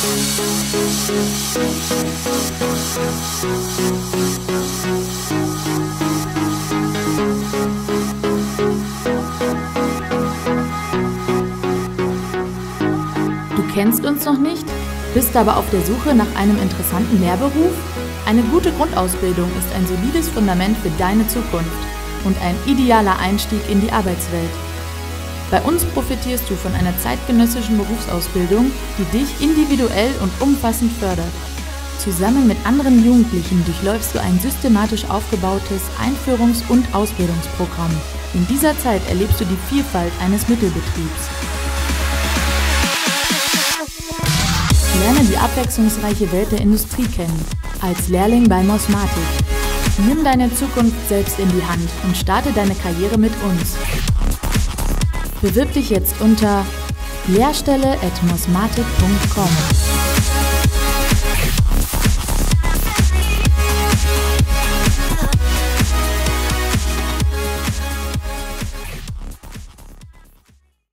Du kennst uns noch nicht, bist aber auf der Suche nach einem interessanten Lehrberuf? Eine gute Grundausbildung ist ein solides Fundament für deine Zukunft und ein idealer Einstieg in die Arbeitswelt. Bei uns profitierst du von einer zeitgenössischen Berufsausbildung, die dich individuell und umfassend fördert. Zusammen mit anderen Jugendlichen durchläufst du ein systematisch aufgebautes Einführungs- und Ausbildungsprogramm. In dieser Zeit erlebst du die Vielfalt eines Mittelbetriebs. Lerne die abwechslungsreiche Welt der Industrie kennen, als Lehrling bei Mosmatic. Nimm deine Zukunft selbst in die Hand und starte deine Karriere mit uns. Bewirb dich jetzt unter lehrstelle@mosmatic.com.